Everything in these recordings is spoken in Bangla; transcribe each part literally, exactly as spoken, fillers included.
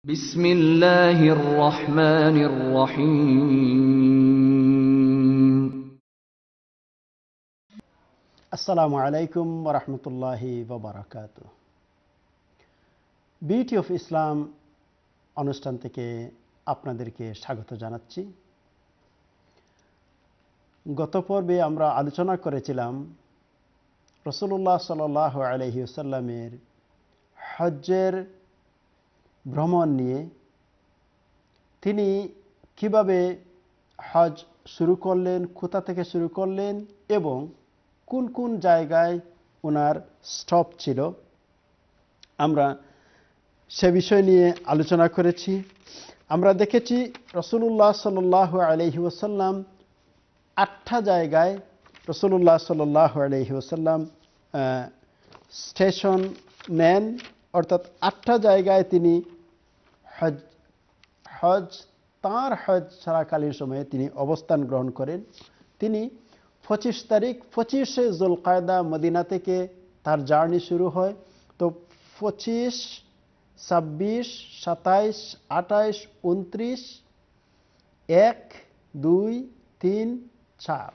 বিসমিল্লাহির রহমানির রহিম। আসসালামু আলাইকুম ওয়া রাহমাতুল্লাহি ওয়া বারাকাতুহু। বিউটি অফ ইসলাম অনুষ্ঠান থেকে আপনাদেরকে স্বাগত জানাচ্ছি। গত পর্বে আমরা আলোচনা করেছিলাম রাসূলুল্লাহ সাল্লাল্লাহু আলাইহি ওয়াসাল্লামের হজ্জের ভ্রমণ নিয়ে। তিনি কিভাবে হজ শুরু করলেন, কোথা থেকে শুরু করলেন এবং কোন কোন জায়গায় ওনার স্টপ ছিল, আমরা সে বিষয় নিয়ে আলোচনা করেছি। আমরা দেখেছি রাসূলুল্লাহ সাল্লাল্লাহু আলাইহি ওয়াসাল্লাম আটটা জায়গায় রাসূলুল্লাহ সাল্লাল্লাহু আলাইহি ওয়াসাল্লাম স্টেশন নেন, অর্থাৎ আটটা জায়গায় তিনি হজ হজ তাঁর হজ চলাকালীন সময়ে তিনি অবস্থান গ্রহণ করেন। তিনি পঁচিশ তারিখ পঁচিশে যুলকায়দা মদিনা থেকে তার জার্নি শুরু হয়। তো পঁচিশ, ছাব্বিশ, সাতাইশ, আঠাইশ, উনত্রিশ, এক, দুই, তিন, চার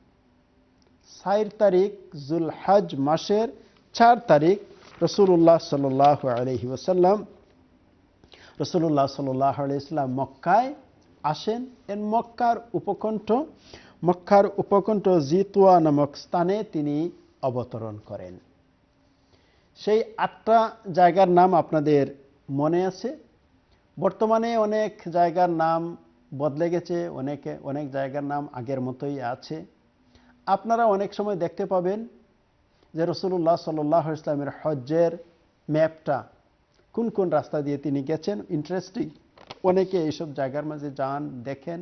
চার তারিখ যুলহজ মাসের চার তারিখ রাসূলুল্লাহ সাল্লাল্লাহু আলাইহি ওয়াসাল্লাম রাসূলুল্লাহ সাল্লাল্লাহু আলাইহি ওয়াসাল্লাম মক্কায় আসেন। এর মক্কার উপকণ্ঠ মক্কার উপকণ্ঠ জিতুয়া নামক স্থানে তিনি অবতরণ করেন। সেই আটটা জায়গার নাম আপনাদের মনে আছে। বর্তমানে অনেক জায়গার নাম বদলে গেছে, অনেকে অনেক জায়গার নাম আগের মতোই আছে। আপনারা অনেক সময় দেখতে পাবেন যে রাসূলুল্লাহ সাল্লাল্লাহু আলাইহি ওয়াসাল্লামের হজ্জের ম্যাপটা কোন কোন রাস্তা দিয়ে তিনি গেছেন। ইন্টারেস্টিং, অনেকে এইসব জায়গার মাঝে যান, দেখেন।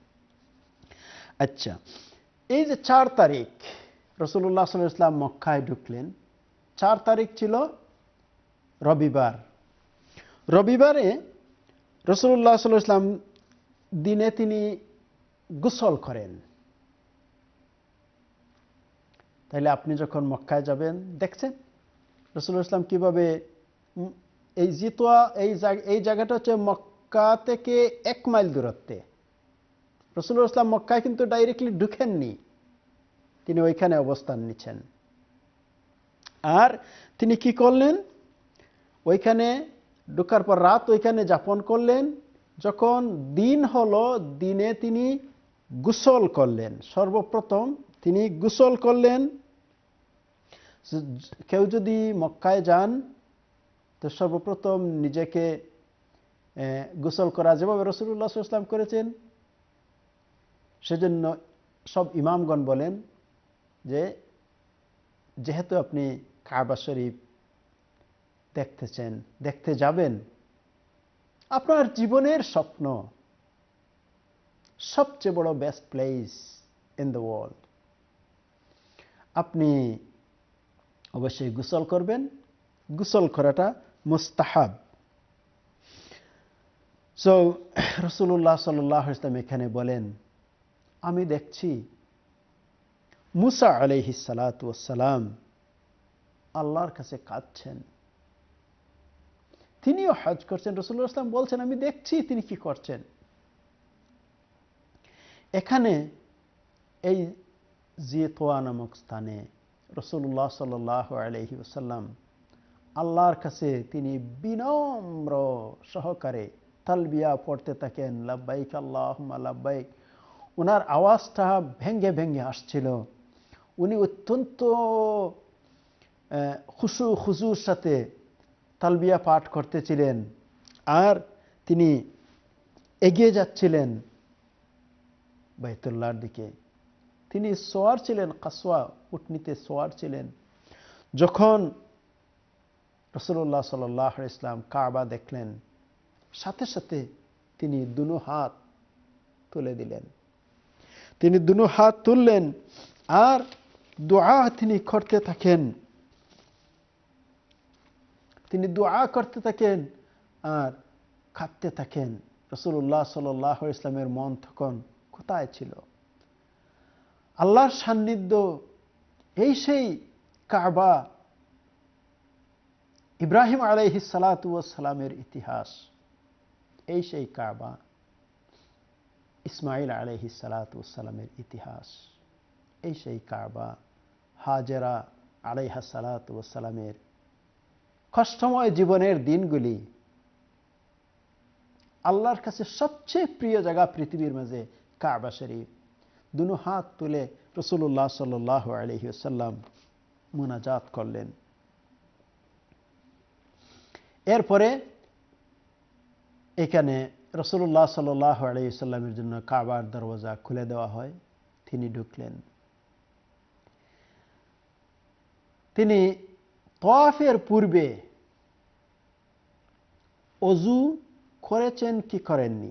আচ্ছা, এই যে চার তারিখ রাসূলুল্লাহ সাল্লাল্লাহু আলাইহি ওয়াসাল্লাম মক্কায় ঢুকলেন, চার তারিখ ছিল রবিবার। রবিবারে রাসূলুল্লাহ সাল্লাল্লাহু আলাইহি ওয়াসাল্লাম দিনে তিনি গোসল করেন। তাইলে আপনি যখন মক্কায় যাবেন, দেখছেন রাসূলুল্লাহ সাল্লাল্লাহু আলাইহি ওয়াসাল্লাম কিভাবে এই জিতুয়া এই এই জায়গাটা হচ্ছে মক্কা থেকে এক মাইল দূরত্বে। রাসূলুল্লাহ সাল্লাল্লাহু আলাইহি ওয়াসাল্লাম মক্কায় কিন্তু ডাইরেক্টলি ঢুকেননি, তিনি ওইখানে অবস্থান নিচ্ছেন। আর তিনি কি করলেন, ওইখানে ঢোকার পর রাত ওইখানে যাপন করলেন। যখন দিন হলো, দিনে তিনি গোসল করলেন। সর্বপ্রথম তিনি গোসল করলেন। কেউ যদি মক্কায় যান তো সর্বপ্রথম নিজেকে গোসল করা যেভাবে রাসূলুল্লাহ সাল্লাল্লাহু আলাইহি ওয়াসাল্লাম করেছেন, সেজন্য সব ইমামগণ বলেন যে যেহেতু আপনি কাবা শরীফ দেখতেছেন, দেখতে যাবেন, আপনার জীবনের স্বপ্ন, সবচেয়ে বড় best place in the world, আপনি অবশ্যই গোসল করবেন। গোসল করাটা মুস্তাহাব। সো রাসূলুল্লাহ সাল্লাল্লাহু আলাইহি ওয়াসাল্লাম এখানে বলেন, আমি দেখছি মুসা আলাইহিস সালাতু ওয়াস সালাম আল্লাহর কাছে কাঁদছেন, তিনিও হজ করছেন। রাসূলুল্লাহ সাল্লাল্লাহু আলাইহি ওয়াসাল্লাম বলছেন, আমি দেখছি তিনি কি করছেন। এখানে এই জিতুয়া নামক স্থানে রাসূলুল্লাহ সাল্লাল্লাহু আলাইহি ওয়াসাল্লাম আল্লাহর কাছে তিনি বিনম্র সহকারে তালবিয়া পড়তে থাকেন, লাব্বাইক আল্লাহুম্মা লাব্বাইক। ওনার আওয়াজটা ভেঙ্গে ভেঙ্গে আসছিল। উনি অত্যন্ত খুশু খুজুর সাথে তালবিয়া পাঠ করতেছিলেন, আর তিনি এগিয়ে যাচ্ছিলেন বাইতুল্লাহর দিকে। তিনি সোয়ার ছিলেন, কাসওয়া উটনিতে সোয়ার ছিলেন। যখন রাসূলুল্লাহ সাল্লাল্লাহু আলাইহি ওয়াসাল্লাম কাবা দেখলেন, সাথে সাথে তিনি দুনো হাত তুলে দিলেন। তিনি দুনো হাত তুললেন আর দোয়া তিনি করতে থাকেন। তিনি দোয়া করতে থাকেন আর কাঁদতে থাকেন। রাসূলুল্লাহ সাল্লাল্লাহু আলাইহি ওয়াসাল্লামের মন তখন কোথায় ছিল? আল্লাহর সান্নিধ্য, এই সেই কাবা, ইব্রাহিম আলাইহিস সালাতু ওয়াস সালামের ইতিহাস। এই সেই কাবা, ইসমাইল আলাইহিস সালাতু ওয়াস সালামের ইতিহাস। এই সেই কাবা, হাজেরা আলাইহা সালাতু ওয়াস সালামের কষ্টময় জীবনের দিনগুলি। আল্লাহর কাছে সবচেয়ে প্রিয় জায়গা পৃথিবীর মাঝে কাবা শরীফ। দুনো হাত তুলে রাসূলুল্লাহ সাল্লাল্লাহু আলাইহি ওয়াসাল্লাম মুনাজাত করলেন। এরপরে এখানে রাসূলুল্লাহ সাল্লাল্লাহু আলাইহি ওয়াসাল্লামের জন্য কাবার দরওয়াজা খুলে দেওয়া হয়। তিনি ঢুকলেন। তিনি তাওয়াফের পূর্বে ওযু করেছেন কি করেননি?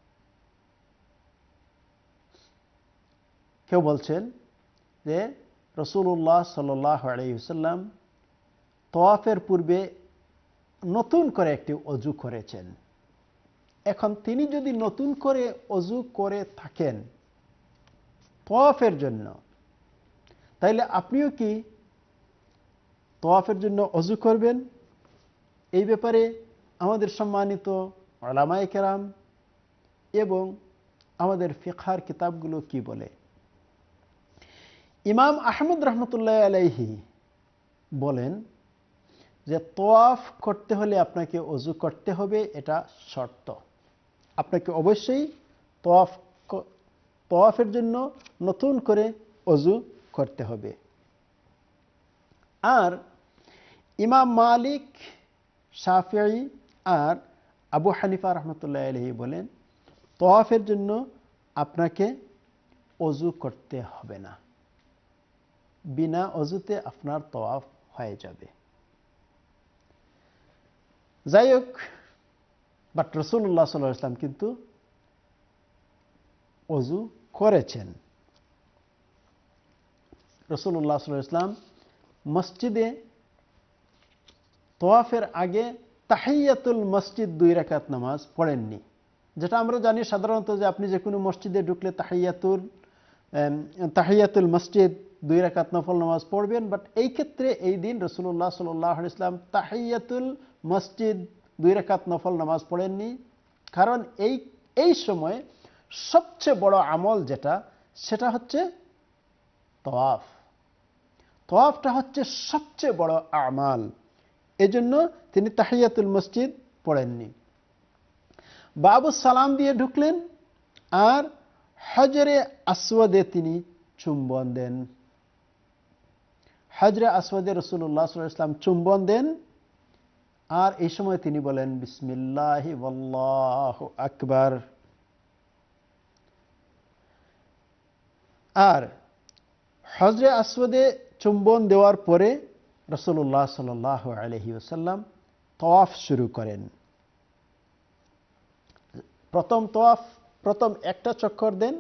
কেউ বলছেন যে রাসূলুল্লাহ সাল্লাল্লাহু আলাইহি ওয়াসাল্লাম তাওয়াফের পূর্বে নতুন করে একটি ওযু করেছেন। এখন তিনি যদি নতুন করে ওযু করে থাকেন তাওয়াফের জন্য, তাইলে আপনিও কি তাওয়াফের জন্য ওযু করবেন? এই ব্যাপারে আমাদের সম্মানিত উলামায়ে কেরাম এবং আমাদের ফিকহার কিতাবগুলো কি বলে? ইমাম আহমদ রহমতুল্লাহ আলাইহি বলেন যে তাওয়াফ করতে হলে আপনাকে ওযু করতে হবে, এটা শর্ত। আপনাকে অবশ্যই তাওয়াফ তাওয়াফের জন্য নতুন করে ওযু করতে হবে। আর ইমাম মালিক, শাফিঈ আর আবু হানিফা রহমতুল্লাহ আলাইহি বলেন তাওয়াফের জন্য আপনাকে ওযু করতে হবে না, বিনা ওযুতে আপনার তাওয়াফ হয়ে যাবে। যাই হোক, বাট রাসূলুল্লাহ সাল্লাল্লাহু আলাইহি ওয়াসাল্লাম কিন্তু ওযু করেছেন। রাসূলুল্লাহ সাল্লাল্লাহু আলাইহি ওয়াসাল্লাম মসজিদে তাওয়াফের আগে তাহিয়াতুল মসজিদ দুই রাকাত নামাজ পড়েননি। যেটা আমরা জানি সাধারণত যে আপনি যে কোনো মসজিদে ঢুকলে তাহিয়াতুল তাহিয়াতুল মসজিদ দুই রাকাত নফল নামাজ পড়বেন, বাট এই ক্ষেত্রে এই দিন রাসূলুল্লাহ সাল্লাল্লাহু আলাইহি ওয়াসাল্লাম তাহিয়াতুল মসজিদ দুই রাকাত নফল নামাজ পড়েননি। কারণ এই এই সময় সবচেয়ে বড় আমল যেটা, সেটা হচ্ছে তাওয়াফ। তাওয়াফটা হচ্ছে সবচেয়ে বড় আমাল, এজন্য তিনি তাহিয়াতুল মসজিদ পড়েননি। বাবু সালাম দিয়ে ঢুকলেন আর হজরে আসওয়াদে তিনি চুম্বন দেন। হজরে আসওয়াদে রাসূলুল্লাহ সাল্লাল্লাহু আলাইহি ওয়াসাল্লাম চুম্বন দেন আর এই সময় তিনি বলেন বিসমিল্লাহি ওয়াল্লাহু আকবার। আর হজরে আসওয়াদে চুম্বন দেওয়ার পরে রাসূলুল্লাহ সাল্লাল্লাহু আলাইহি ওয়াসাল্লাম তাওয়াফ শুরু করেন। প্রথম তাওয়াফ, প্রথম একটা চক্কর দেন।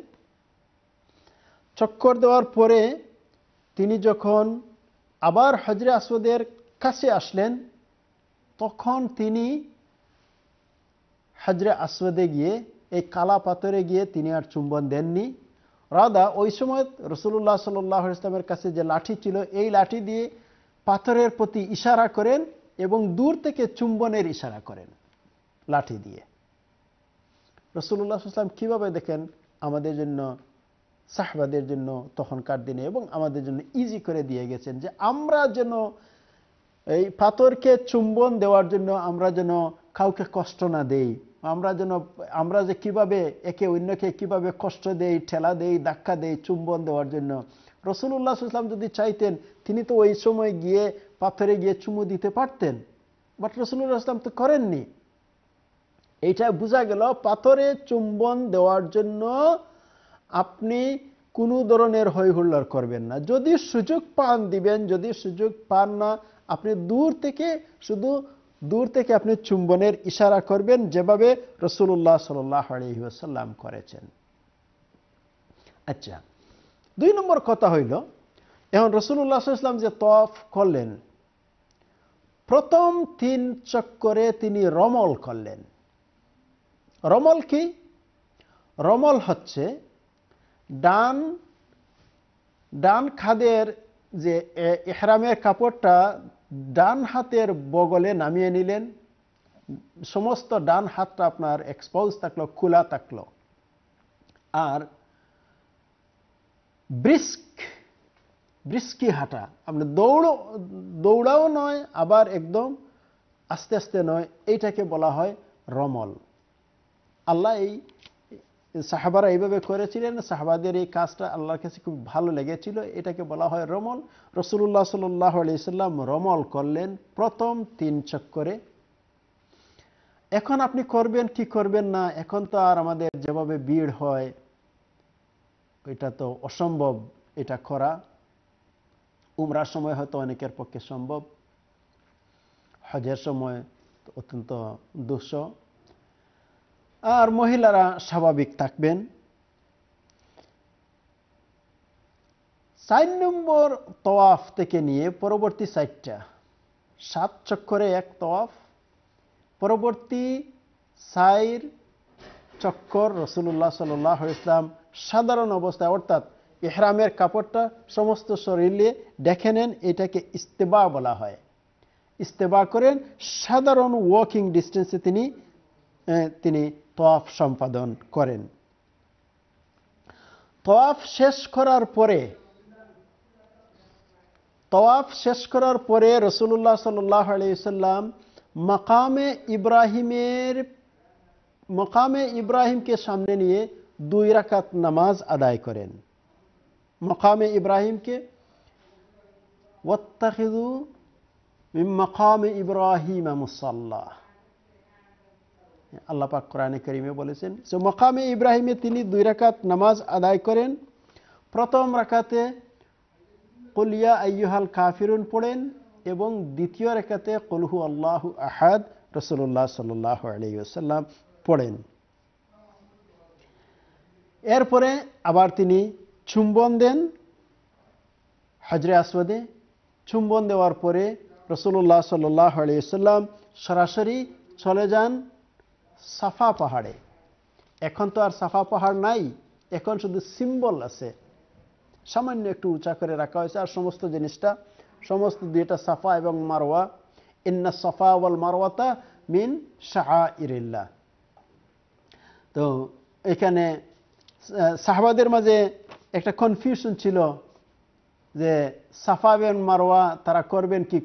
চক্কর দেওয়ার পরে তিনি যখন আবার হজরে আসওয়াদের কাছে আসলেন, তখন তিনি হজরে আসওয়াদে গিয়ে এই কালা পাথরে গিয়ে তিনি আর চুম্বন দেননি। রাদা ওই সময় রাসূলুল্লাহ সাল্লাল্লাহু আলাইহি ওয়াসাল্লামের কাছে যে লাঠি ছিল, এই লাঠি দিয়ে পাথরের প্রতি ইশারা করেন এবং দূর থেকে চুম্বনের ইশারা করেন লাঠি দিয়ে। রাসূলুল্লাহ সাল্লাল্লাহু আলাইহি ওয়াসাল্লাম কিভাবে দেখেন আমাদের জন্য, সাহাবাদের জন্য তখনকার দিনে এবং আমাদের জন্য ইজি করে দিয়ে গেছেন যে আমরা যেন এই পাথরকে চুম্বন দেওয়ার জন্য আমরা যেন কাউকে কষ্ট না দেই, আমরা যেন আমরা যে কিভাবে একে অন্যকে কিভাবে কষ্ট দেই, ঠেলা দেই, ধাক্কা দেই চুম্বন দেওয়ার জন্য। রাসূলুল্লাহ সাল্লাল্লাহু আলাইহি ওয়াসাল্লাম যদি চাইতেন তিনি তো ওই সময় গিয়ে পাথরে গিয়ে চুমু দিতে পারতেন, বাট রাসূলুল্লাহ সাল্লাল্লাহু আলাইহি ওয়াসাল্লাম তো করেননি। এইটা বোঝা গেল পাথরে চুম্বন দেওয়ার জন্য আপনি কোনো ধরনের হই হুল্লোড় করবেন না। যদি সুযোগ পান দিবেন, যদি সুযোগ পান না আপনি দূর থেকে, শুধু দূর থেকে আপনি চুম্বনের ইশারা করবেন, যেভাবে রাসূলুল্লাহ সাল্লাল্লাহু আলাইহি ওয়াসাল্লাম করেছেন। আচ্ছা, দুই নম্বর কথা হইল, এখন রাসূলুল্লাহ সাল্লাল্লাহু আলাইহি ওয়াসাল্লাম যে তাওয়াফ করলেন, প্রথম তিন চক্করে তিনি রমল করলেন। রমল কি? রমল হচ্ছে ডান ডান খাদের যে ইহরামের কাপড়টা ডান হাতের বগলে নামিয়ে নিলেন, সমস্ত ডান হাতটা আপনার এক্সপোজ থাকলো, খোলা থাকলো। আর ব্রিস্ক ব্রিস্কি হাঁটা, আপনি দৌড়ো দৌড়াও নয়, আবার একদম আস্তে আস্তে নয়, এইটাকে বলা হয় রমল। আল্লাহ এই সাহাবারা এইভাবে করেছিলেন, সাহাবাদের এই কাজটা আল্লাহর কাছে খুব ভালো লেগেছিল, এটাকে বলা হয় রমল। রাসূলুল্লাহ সাল্লাল্লাহু আলাইহি সাল্লাম রমল করলেন প্রথম তিন চক্করে। এখন আপনি করবেন কি করবেন না, এখন তো আর আমাদের যেভাবে ভিড় হয় এটা তো অসম্ভব এটা করা। উমরার সময় হয়তো অনেকের পক্ষে সম্ভব, হজের সময় অত্যন্ত দুঃসহ। আর মহিলারা স্বাভাবিক থাকবেন। চার নম্বর তওয়াফ থেকে নিয়ে পরবর্তী চারটা, সাত চক্করে এক তওয়াফ, পরবর্তী চার চক্কর রাসূলুল্লাহ সাল্লাল্লাহু আলাইহি ওয়াসাল্লাম সাধারণ অবস্থায়, অর্থাৎ ইহরামের কাপড়টা সমস্ত শরীরে দেখে নেন, এটাকে ইস্তেবা বলা হয়। ইস্তেবা করেন, সাধারণ ওয়াকিং ডিস্টেন্সে তিনি তিনি তওয়াফ সম্পাদন করেন। তওয়াফ শেষ করার পরে তওয়াফ শেষ করার পরে রাসূলুল্লাহ সাল্লাল্লাহু আলাইহি ওয়াসাল্লাম মাকামে ইব্রাহিমের মাকামে ইব্রাহিমকে সামনে নিয়ে দুই রাকাত নামাজ আদায় করেন। মাকামে ইব্রাহিমকে ওয়াত্তাখিযু মিন মাকামে ইব্রাহিম মুসাল্লা, আল্লাহ পাক কোরআনে কারীমে বলেছেন। সো মাকামে ইব্রাহিমে তিনি দুই রাকাত নামাজ আদায় করেন। প্রথম রাকাতে কুল ইয়া আইয়ুহাল কাফিরুন পড়েন এবং দ্বিতীয় রাকাতে কুল হু আল্লাহু আহাদ রাসূলুল্লাহ সাল্লাল্লাহু আলাইহি ওয়াসাল্লাম পড়েন। এরপরে আবার তিনি চুম্বন দেন হজরে আসওয়াদে। চুম্বন দেওয়ার পরে রাসূলুল্লাহ সাল্লাল্লাহু আলাইহি ওয়াসাল্লাম সরাসরি চলে যান সাফা পাহাড়ে। এখন তো আর সাফা পাহাড় নাই, এখন শুধু সিম্বল আছে, সামান্য একটু উঁচা করে রাখা হয়েছে। আর সমস্ত জিনিসটা সমস্ত দুইটা সাফা এবং মারওয়া, ইন্না সাফা ওয়াল মারওয়াতা মিন শাআইরিল্লাহ। তো এখানে সাহাবাদের মাঝে একটা কনফিউশন ছিল যে সাফা এবং মারওয়া তারা করবেন কি।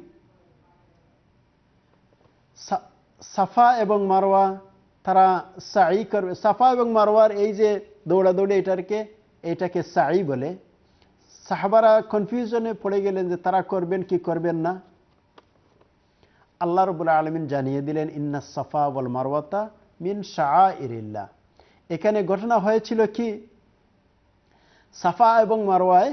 সাফা এবং মারওয়া তারা সাই করবে। সাফা এবং মারওয়ার এই যে দৌড়াদৌড়ি, এটাকে এটাকে সাই বলে। সাহাবারা কনফিউশনে পড়ে গেলেন যে তারা করবেন কি করবেন না। আল্লাহ রাব্বুল আলামিন জানিয়ে দিলেন ইন্না সাফা ওয়াল মারওয়াতা মিন শাআইরিল্লাহ। এখানে ঘটনা হয়েছিল কি, সাফা এবং মারওয়ায়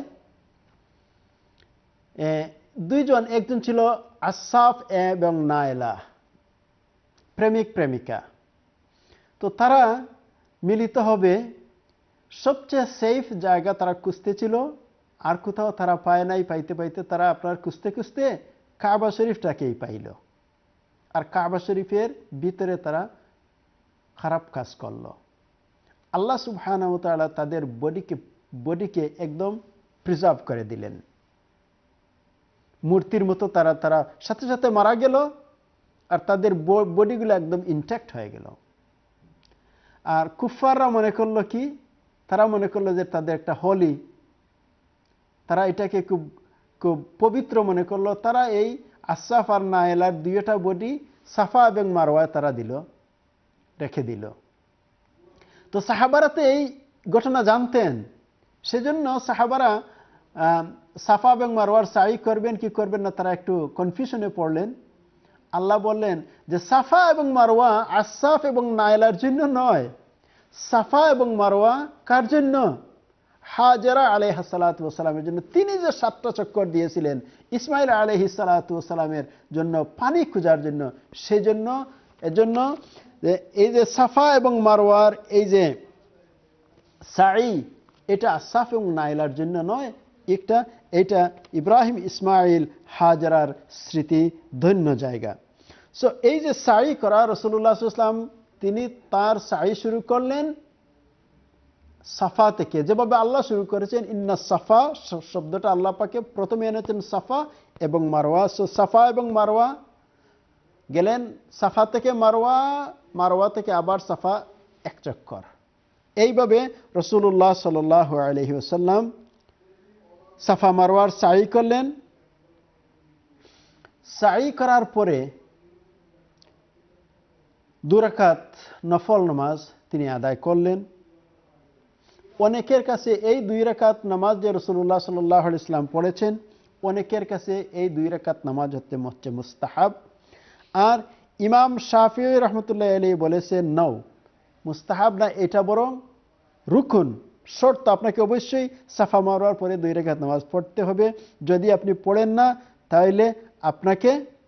দুইজন, একজন ছিল আসাফ এবং নাইলা, প্রেমিক প্রেমিকা। তো তারা মিলিত হবে সবচেয়ে সেফ জায়গা তারা খুঁজতেছিল, আর কোথাও তারা পায় নাই। পাইতে পাইতে তারা আপনার খুঁজতে খুঁজতে কাবা শরীফটাকেই পাইল। আর কাবা শরীফের ভিতরে তারা খারাপ কাজ করলো। আল্লাহ সুবহানাহু ওয়া তাআলা তাদের বডিকে বডিকে একদম প্রিজার্ভ করে দিলেন, মূর্তির মতো তারা তারা সাথে সাথে মারা গেল, আর তাদের বডিগুলো একদম ইনট্যাক্ট হয়ে গেল। আর কুফাররা মনে করলো কি, তারা মনে করলো যে তাদের একটা হোলি, তারা এটাকে খুব খুব পবিত্র মনে করলো। তারা এই আসাফ আর নাইলার দুইটা বডি সাফা এবং মারওয়ায় তারা দিল, রেখে দিল। তো সাহাবারা তো এই ঘটনা জানতেন, সেজন্য সাহাবারা সাফা এবং মারওয়ার সাই করবেন কি করবেন না তারা একটু কনফিউশনে পড়লেন। আল্লাহ বললেন যে সাফা এবং মারওয়া আসাফ এবং নাইলার জন্য নয়, সাফা এবং মারওয়া কার জন্য? হাজেরা আলাইহিস সালাতু ওয়াস সালামের জন্য। তিনি যে সাতটা চক্কর দিয়েছিলেন ইসমাইল আলাইহিস সালাতু ওয়াস সালামের জন্য পানি খোঁজার জন্য, সেজন্য এজন্য এই যে সাফা এবং মারওয়ার এই যে সাই, এটা আসাফ এবং নাইলার জন্য নয়, একটা এটা ইব্রাহিম ইসমাইল হাজরার স্মৃতি ধন্য জায়গা। সো এই যে সাই করা, রাসূলুল্লাহ সাল্লাল্লাহু আলাইহি ওয়াসাল্লাম তিনি তার সাই শুরু করলেন সাফা থেকে, যেভাবে আল্লাহ শুরু করেছেন। ইন্না সাফা শব্দটা আল্লাহ পাকে প্রথমে এনেছেন সাফা এবং মারওয়া। সো সাফা এবং মারওয়া গেলেন সাফা থেকে মারওয়া, মারওয়া থেকে আবার সাফা এক চক্কর। এইভাবে রাসূলুল্লাহ সাল্লাল্লাহু আলাইহি ওয়াসাল্লাম সাফা মারওয়ার সাই করলেন। সাই করার পরে দুই রাকাত নফল নামাজ তিনি আদায় করলেন। অনেকের কাছে এই দুই রাকাত নামাজ যে রাসূলুল্লাহ সাল্লাল্লাহু আলাইহি ওয়াসাল্লাম পড়েছেন, অনেকের কাছে এই দুই রাকাত নামাজ হচ্ছে হচ্ছে মুস্তাহাব। আর ইমাম শাফিঈ রাহমাতুল্লাহ আলাইহি বলেছেন নাও, মুস্তাহাব না, এটা বরং রুকুন, শর্ত। আপনাকে অবশ্যই সাফা মারওয়ার পরে দুই রাকাত নামাজ পড়তে হবে। যদি আপনি পড়েন না তাহলে আপনাকে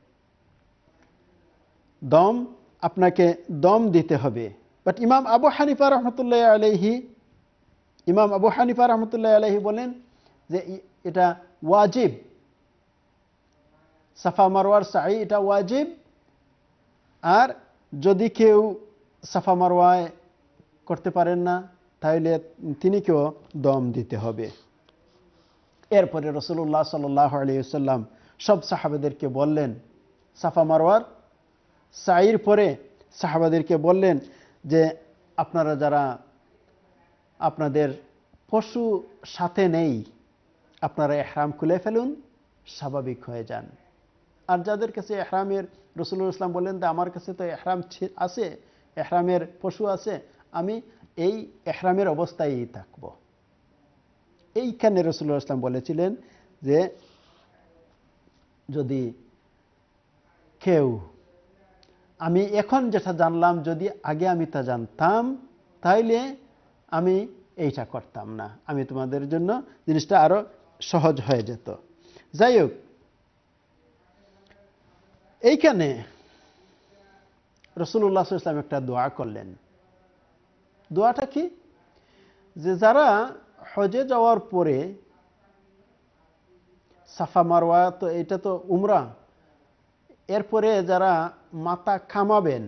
দম আপনাকে দম দিতে হবে। বাট ইমাম আবু হানিফা রহমতুল্লাহ আলাইহি ইমাম আবু হানিফা রহমতুল্লাহ আলাইহি বলেন যে এটা ওয়াজিব, সাফা মারওয়ার সাই এটা ওয়াজিব। আর যদি কেউ সাফা মারওয়ায় করতে পারেন না তাহলে তিনিকেও দম দিতে হবে। এরপরে রাসূলুল্লাহ সাল্লাল্লাহু আলাইহি ওয়াসাল্লাম সব সাহাবাদেরকে বললেন, সাফা মারওয়ার সাইর পরে সাহাবাদেরকে বললেন যে আপনারা যারা আপনাদের পশু সাথে নেই আপনারা ইহরাম খুলে ফেলুন, স্বাভাবিক হয়ে যান। আর যাদের কাছে ইহরামের, রাসূলুল্লাহ সাল্লাল্লাহু আলাইহি ওয়াসাল্লাম বললেন যে আমার কাছে তো ইহরাম আছে, ইহরামের পশু আছে, আমি এই ইহরামের অবস্থায়ই থাকব। এইখানে রাসূলুল্লাহ সাল্লাল্লাহু আলাইহি ওয়াসাল্লাম বলেছিলেন যে যদি কেউ, আমি এখন যেটা জানলাম যদি আগে আমি তা জানতাম তাইলে আমি এইটা করতাম না, আমি তোমাদের জন্য জিনিসটা আরো সহজ হয়ে যেত। যাই হোক, এইখানে রাসূলুল্লাহ সাল্লাল্লাহু আলাইহি ওয়াসাল্লাম একটা দোয়া করলেন। দোয়াটা কি? যে যারা হজে যাওয়ার পরে সাফা মারওয়া, তো এটা তো উমরা, এরপরে যারা মাথা খামাবেন,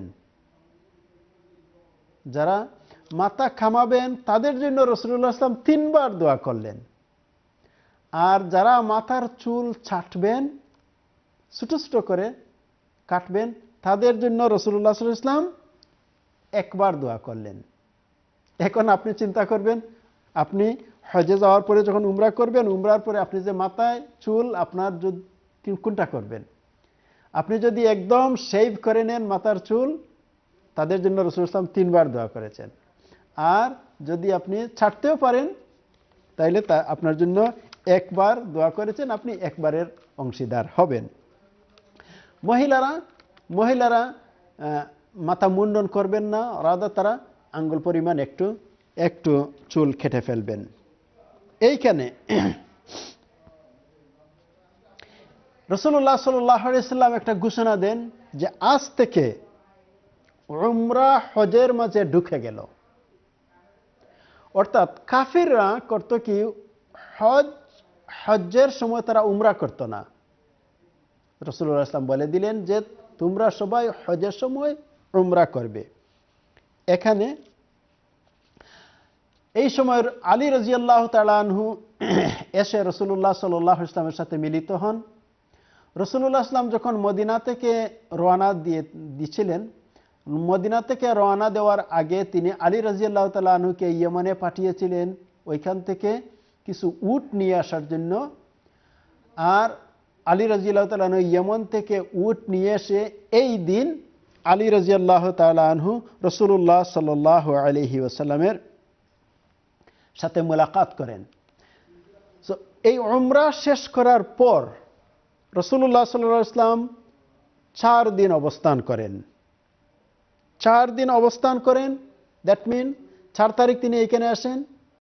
যারা মাথা খামাবেন তাদের জন্য রাসূলুল্লাহ সাল্লাল্লাহু আলাইহি ওয়াসাল্লাম তিনবার দোয়া করলেন। আর যারা মাথার চুল ছাঁটবেন, ছোট ছোট করে কাটবেন, তাদের জন্য রাসূলুল্লাহ সাল্লাল্লাহু আলাইহি ওয়াসাল্লাম একবার দোয়া করলেন। এখন আপনি চিন্তা করবেন, আপনি হজে যাওয়ার পরে যখন উমরা করবেন, উমরার পরে আপনি যে মাথায় চুল আপনার কোনটা করবেন? আপনি যদি একদম শেভ করে নেন মাথার চুল, তাদের জন্য রাসূলুল্লাহ সাল্লাল্লাহু আলাইহি ওয়াসাল্লাম তিনবার দোয়া করেছেন। আর যদি আপনি ছাড়তেও পারেন তাইলে তা আপনার জন্য একবার দোয়া করেছেন, আপনি একবারের অংশীদার হবেন। মহিলারা মহিলারা মাথা মুন্ডন করবেন না, রাদা তারা আঙ্গুল পরিমাণ একটু একটু চুল কেটে ফেলবেন। এইখানে রাসূলুল্লাহ সাল্লাল্লাহু আলাইহি ওয়াসাল্লাম একটা ঘোষণা দেন যে আজ থেকে উমরা হজের মাঝে ঢুকে গেল। অর্থাৎ কাফিররা করত কি, হজ হজ্জের সময় তারা উমরা করত না। রাসূলুল্লাহ সাল্লাল্লাহু আলাইহি ওয়াসাল্লাম বলে দিলেন যে তোমরা সবাই হজের সময় উমরা করবে। এখানে এই সময় আলী রাদিয়াল্লাহু তাআলা আনহু এসে রাসূলুল্লাহ সাল্লাল্লাহু আলাইহি ওয়াসাল্লামের সাথে মিলিত হন। রাসূলুল্লাহ সাল্লাল্লাহু আলাইহি ওয়াসাল্লাম যখন মদিনা থেকে রওনা দিয়ে দিয়েছিলেন, মদিনা থেকে রওনা দেওয়ার আগে তিনি আলী রাদিয়াল্লাহু তাআলা আনহুকে ইয়েমেনে পাঠিয়েছিলেন ওইখান থেকে কিছু উট নিয়ে আসার জন্য। আর আলী রাদিয়াল্লাহু তাআলা আনহু ইয়েমেন থেকে উট নিয়ে এসে এই দিন আলী রাদিয়াল্লাহু তাআলা আনহু রাসূলুল্লাহ সাল্লাল্লাহু আলাইহি ওয়াসাল্লামের সাথে মুলাকাত করেন। সো এই উমরা শেষ করার পর রাসূলুল্লাহ সাল্লাল্লাহু আলাইহি ওয়াসাল্লাম চার দিন অবস্থান করেন। চার দিন অবস্থান করেন, দ্যাট মিন চার তারিখ তিনি এখানে আসেন,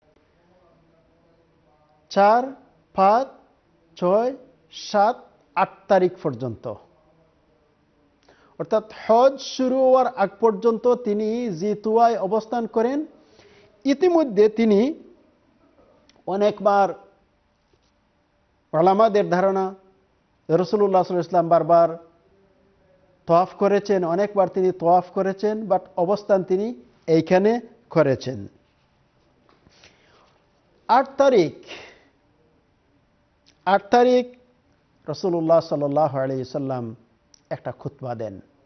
চার, পাঁচ, ছয়, সাত, আট তারিখ পর্যন্ত। অর্থাৎ হজ শুরু হওয়ার আগ পর্যন্ত তিনি জিতুয়ায় অবস্থান করেন। ইতিমধ্যে তিনি অনেকবার, উলামাদের ধারণা, রাসূলুল্লাহ সাল্লাল্লাহু আলাইহি ওয়াসাল্লাম বারবার তওয়াফ করেছেন, অনেকবার তিনি তওয়াফ করেছেন, বাট অবস্থান তিনি এইখানে করেছেন। আট তারিখ আট তারিখ রাসূলুল্লাহ সাল্লাল্লাহু আলাইহি ওয়াসাল্লাম একটা খুতবা দেন।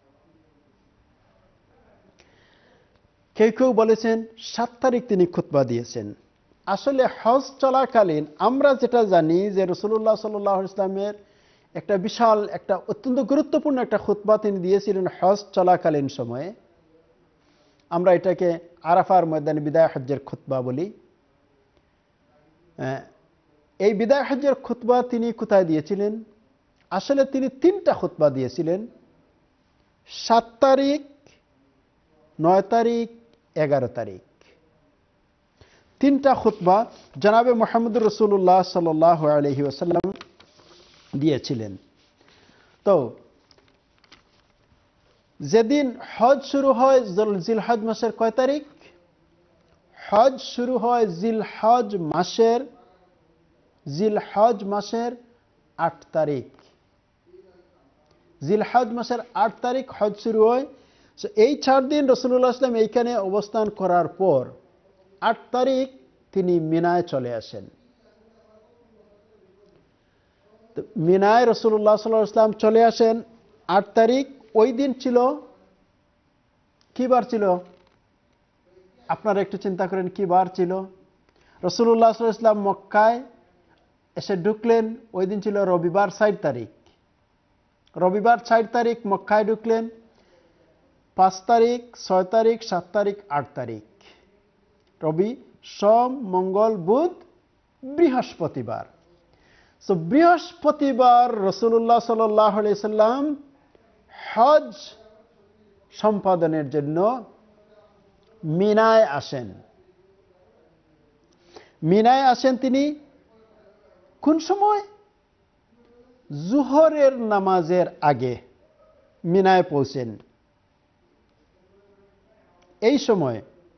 কেউ কেউ বলেছেন সাত তারিখ তিনি খুতবা দিয়েছেন। আসলে হজ চলাকালীন আমরা যেটা জানি যে রাসূলুল্লাহ সাল্লাল্লাহু আলাইহি ওয়াসাল্লামের একটা বিশাল একটা অত্যন্ত গুরুত্বপূর্ণ একটা খুতবা তিনি দিয়েছিলেন হজ চলাকালীন সময়ে। আমরা এটাকে আরাফার ময়দানে বিদায় হজ্জের খুতবা বলি। এই বিদায় হজ্জের খুতবা তিনি কোথায় দিয়েছিলেন? আসলে তিনি তিনটা খুতবা দিয়েছিলেন, সাত তারিখ, নয় তারিখ, এগারো তারিখ। তিনটা খুতবা জনাবে মুহাম্মদুর রাসূলুল্লাহ সাল্লাল্লাহু আলাইহি ওয়াসাল্লাম দিয়েছিলেন। তো যেদিন হজ শুরু হয় জিলহজ মাসের কয় তারিখ? হজ শুরু হয় জিলহজ মাসের জিলহজ মাসের আট তারিখ। জিলহজ মাসের আট তারিখ হজ শুরু হয়। এই চার দিন রাসূলুল্লাহ সাল্লাল্লাহু আলাইহি ওয়াসাল্লাম এইখানে অবস্থান করার পর আট তারিখ তিনি মিনায় চলে আসেন। মিনায় রাসূলুল্লাহ সাল্লাল্লাহু আলাইহি ওয়াসাল্লাম চলে আসেন আট তারিখ। ওই দিন ছিল কি বার ছিল? আপনারা একটু চিন্তা করেন কি বার ছিল? রাসূলুল্লাহ সাল্লাল্লাহু আলাইহি ওয়াসাল্লাম মক্কায় এসে ঢুকলেন, ওই দিন ছিল রবিবার চার তারিখ। রবিবার চার তারিখ মক্কায় ঢুকলেন। পাঁচ তারিখ, ছয় তারিখ, সাত তারিখ, আট তারিখ, রবি, সোম, মঙ্গল, বুধ, বৃহস্পতিবার। তো বৃহস্পতিবার রাসূলুল্লাহ সাল্লাল্লাহু আলাইহি ওয়াসাল্লাম হজ সম্পাদনের জন্য মিনায় আসেন। মিনায় আসেন তিনি কোন সময়? জোহরের নামাজের আগে মিনায় পৌঁছেন। এই সময়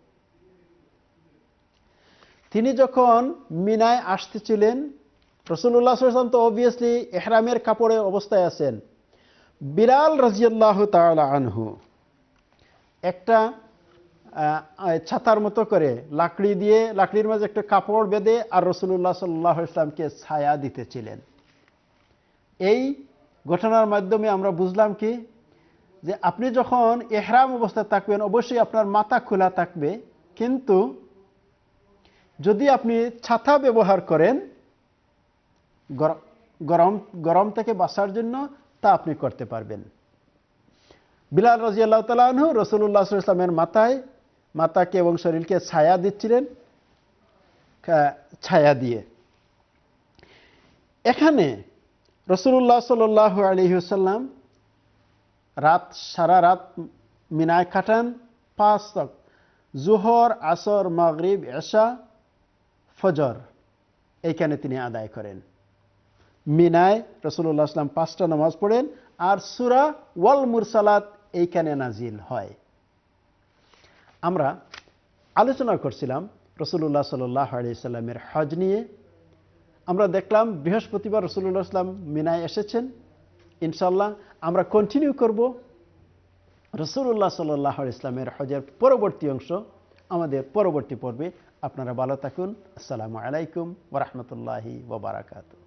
তিনি যখন মিনায় আসতেছিলেন, রাসূলুল্লাহ সাল্লাল্লাহু আলাইহি ওয়াসাল্লাম তো অবভিয়াসলি ইহরামের কাপড়ে অবস্থায় আছেন। বিলাল রাদিয়াল্লাহু তাআলা আনহু একটা ছাতার মতো করে লাকড়ি দিয়ে, লাকড়ির মাঝে একটা কাপড় বেঁধে আর রাসূলুল্লাহ সাল্লাল্লাহু আলাইহি ওয়াসাল্লামকে ছায়া দিতেছিলেন। এই ঘটনার মাধ্যমে আমরা বুঝলাম কি, যে আপনি যখন ইহরাম অবস্থায় থাকবেন অবশ্যই আপনার মাথা খোলা থাকবে, কিন্তু যদি আপনি ছাতা ব্যবহার করেন গরম গরম থেকে বাঁচার জন্য, তা আপনি করতে পারবেন। বিলাল রাদিয়াল্লাহু তাআলা আনহু রাসূলুল্লাহ সাল্লাল্লাহু আলাইহি ওয়াসাল্লামের মাথায় মাথাকে এবং শরীরকে ছায়া দিচ্ছিলেন, ছায়া দিয়ে। এখানে রাসূলুল্লাহ সাল্লাল্লাহু আলাইহি ওয়াসাল্লাম রাত সারা রাত মিনায় কাটান। পাঁচ ওয়াক্ত জোহর, আসর, মাগরিব, এশা, ফজর এইখানে তিনি আদায় করেন। মিনায় রাসূলুল্লাহ সাল্লাল্লাহু আলাইহি ওয়াসাল্লাম পাঁচটা নামাজ পড়েন আর সূরা ওয়াল মুরসালাত এইখানে নাজিল হয়। আমরা আলোচনা করছিলাম রাসূলুল্লাহ সাল্লাল্লাহু আলাইহি ওয়াসাল্লামের হজ নিয়ে। আমরা দেখলাম বৃহস্পতিবার রাসূলুল্লাহ সাল্লাল্লাহু আলাইহি ওয়াসাল্লাম মিনায় এসেছেন। ইনশাআল্লাহ আমরা কন্টিনিউ করব রাসূলুল্লাহ সাল্লাল্লাহু আলাইহি ওয়াসাল্লামের হজের পরবর্তী অংশ আমাদের পরবর্তী পর্বে। আপনারা ভালো থাকুন। আসসালামু আলাইকুম ওয়া রাহমাতুল্লাহি ওয়া বারাকাতুহু।